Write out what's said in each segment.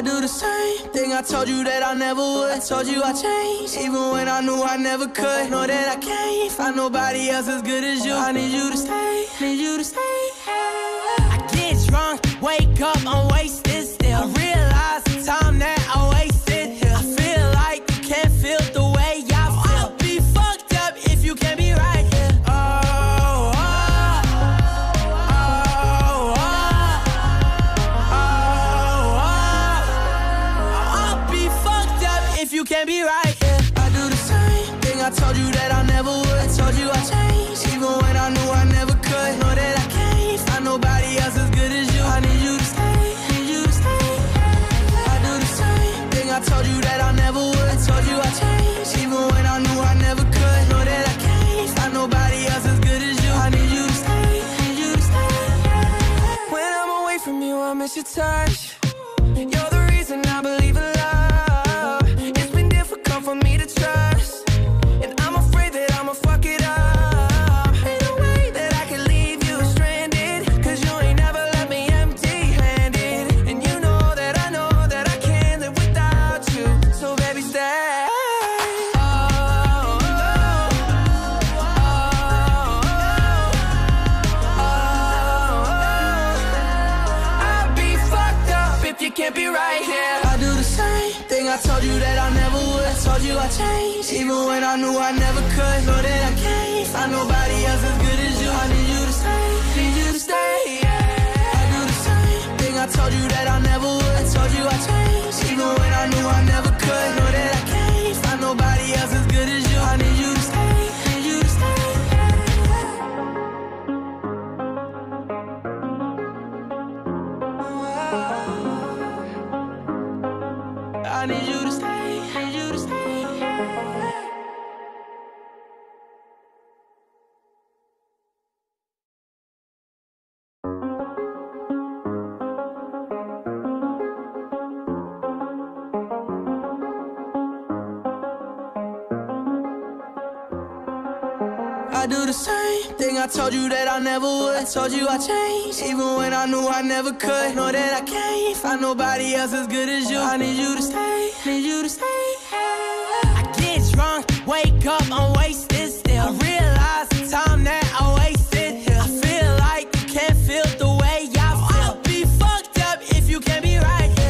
do the same thing I told you that I never would. I told you I changed, even when I knew I never could. Know that I can't find nobody else as good as you. I need you to stay, need you to stay. I get drunk, wake up, I'm wasted still. I realize the time that I wasted here. I feel like you can't feel the way I feel. I'll be fucked up if you can't be right here. You can't be right, yeah. I do the same thing I told you that I never would. I told you I changed, even when I knew I never could. Know that I can't find nobody else as good as you. I need you to stay, need you to stay. I do the same thing I told you that I never would. I told you I changed, even when I knew I never could. Know that I can't find nobody else as good as you. I need you to stay, need you to stay. When I'm away from you, I miss your touch. You're the reason I believe in love. For me to trust, and I'm afraid that I'ma fuck it up. Ain't no way that I can leave you stranded, cause you ain't never left me empty-handed. And you know that I can't live without you. So baby, stay. I'd be fucked up if you can't be right here. I do the same thing I told you that I never would. I told you I changed, even when I knew I never could. Know that I can't find nobody else as good as you. I need you to stay, need you to stay, yeah. I do the same thing I told you that I never would. I told you I changed, even when I knew I never could. Know that I can't find nobody else as good as you. I need you to stay, need you to stay. I need you to stay, need you to stay. I do the same thing I told you that I never would. I told you I changed, even when I knew I never could. Know that I can't find nobody else as good as you. I need you to stay, need you to stay. I get drunk, wake up, I'm wasted still. I realize the time that I wasted here. I feel like you can't feel the way I feel. I'll be fucked up if you can't be right here.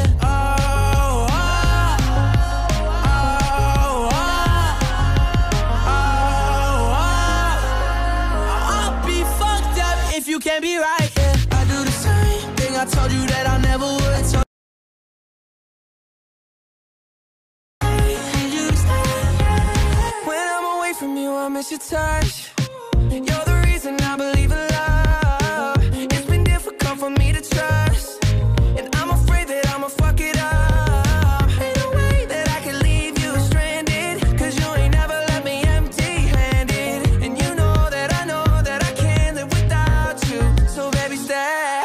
You can't be right, yeah. I do the same thing I told you that I never would. I told you to stay. When I'm away from you, I miss your touch. You're the reason I believe in love. It's been difficult for me to trust, and I'm afraid that I'ma fuck it up. Ain't no way that I can leave you stranded, cause you ain't never left me empty-handed. And you know that I can't live without you. So baby, stay.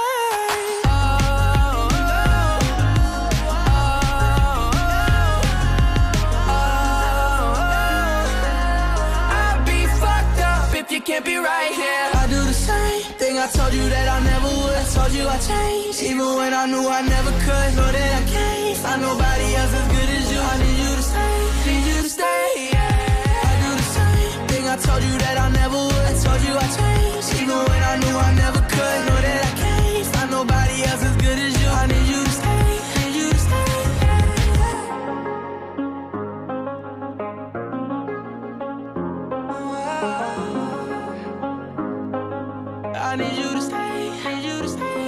I'd be fucked up if you can't be right here. I do the same thing I told you that I never would. I told you I changed, even when I knew I never could. Know that I can't find nobody else as good as you. I need you to stay, need you to stay, yeah. I do the same thing I told you that I never would. I told you I changed, even when I knew I never could. Know that I can't find nobody else as good as you. I need you to stay, need you to stay. I need you to stay, need you to stay.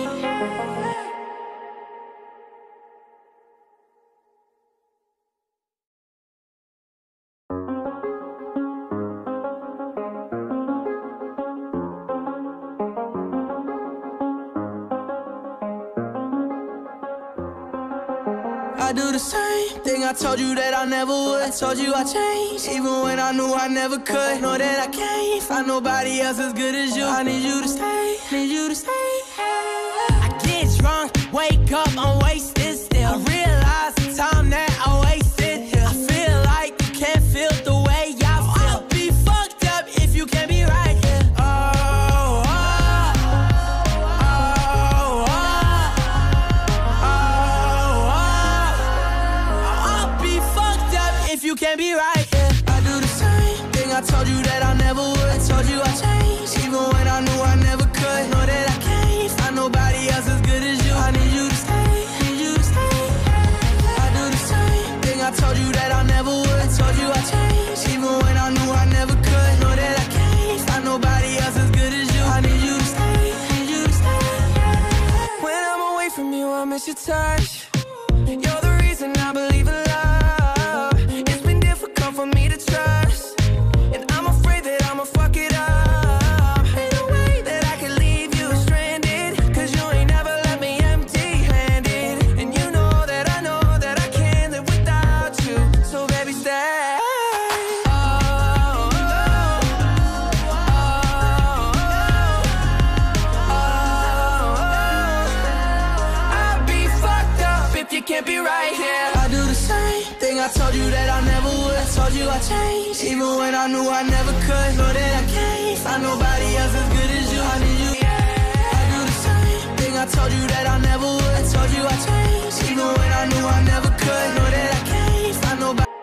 I do the same thing I told you that I never would. I told you I changed, even when I knew I never could. Know that I can't find nobody else as good as you. I need you to stay, need you to stay. I get drunk, wake up, I'm wasted still. I realize the time that I wasted here. I feel like you can't feel the way I feel. I'll be fucked up if you can't be right here. can't be right, yeah. I do the same thing I told you that I never would. Told you I changed, even when I knew I never could. Know that I can't find nobody else as good as you. I need you to stay, need you to stay. I do the same thing I told you that I never would. Told you I changed, even when I knew I never could. Know that I can't find nobody else as good as you. I need you to stay, need you to stay. When I'm away from you, I miss your touch. You're the reason I believe in love. It's been difficult for me to trust, and I'm afraid that I'ma fuck it up. Ain't no way that I can leave you stranded, cause you ain't never left me empty-handed. And you know that I can't live without you. So baby, stay. You can't be right here. I do the same thing I told you that I never would. Told you I changed, even when I knew I never could. Know that I can't find nobody else as good as you. I need you. I do the same thing I told you that I never would. Told you I changed, even when I knew I never could. Know that I can't find nobody.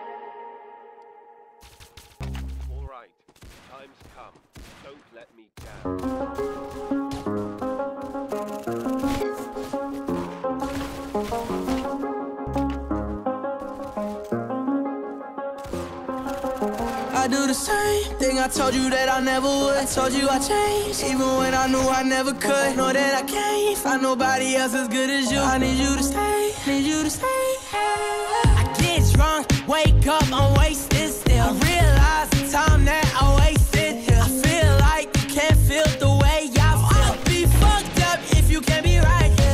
All right, time's come. Don't let me down. I do the same thing I told you that I never would. Told you I changed, even when I knew I never could. Know that I can't find nobody else as good as you. I need you to stay, need you to stay. I get drunk, wake up, I'm wasted still. I realize the time that I wasted here. I feel like you can't feel the way I feel. I'll be fucked up if you can't be right here.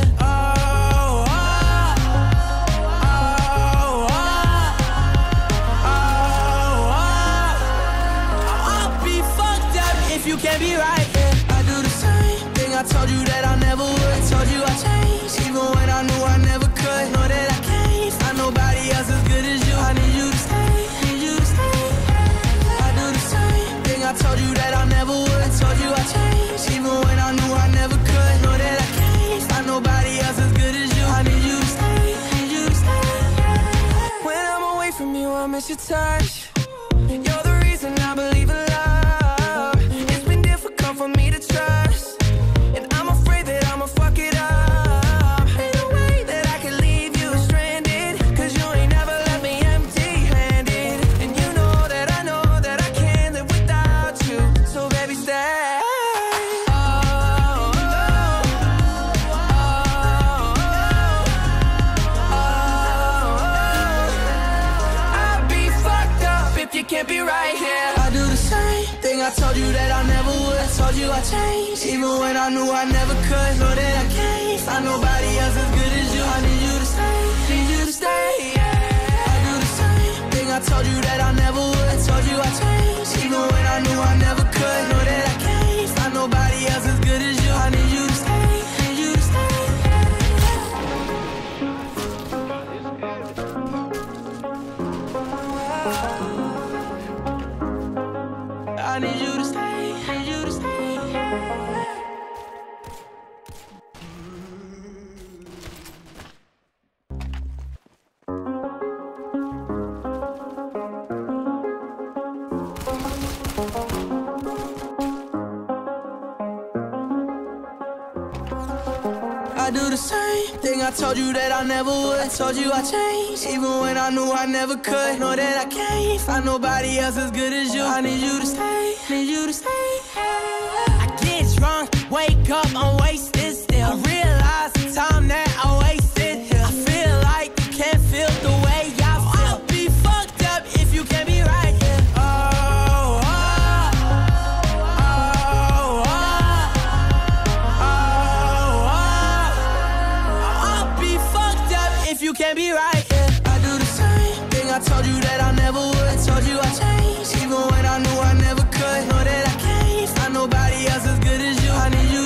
You can't be right, yeah. I do the same thing I told you that I never would. Told you I changed, even when I knew I never could. Know that I can't find nobody else as good as you. I need you to stay, need you to stay. I do the same thing I told you that I never would. Told you I changed, even when I knew I never could. Know that I can't find nobody else as good as you. I need you to stay, need you to stay. When I'm away from you, I miss your touch. You're the reason I believe in love. For me to trust, and I'm afraid that I'ma fuck it up. Ain't no way that I can leave you stranded, cause you ain't never left me empty-handed. And you know that I can't live without you. So baby, stay. I'd be fucked up if you can't be right here. I do the same thing I told you that I never would. Told you I changed, even when I knew I never could. Know that I can't find nobody else as good as you. I need you to stay, need you to stay, yeah. I do the same thing I told you that I never would. Told you I changed, even when I knew I never could. Know that I can't find nobody else as good as you. I need you to stay, need you to stay. I need you to stay, need you to stay. I do the same thing I told you that I never would. Told you I changed, even when I knew I never could. Know that I can't find nobody else as good as you. I need you to stay, need you to stay. I get drunk, wake up, I'm wasted still. I realize the time that I wasted here. I feel like you can't feel the way I feel. I'll be fucked up if you can't be right here. You can't be right, yeah. I do the same thing I told you that I never would. Told you I changed, even when I knew I never could. Know that I can't find nobody else as good as you. I need you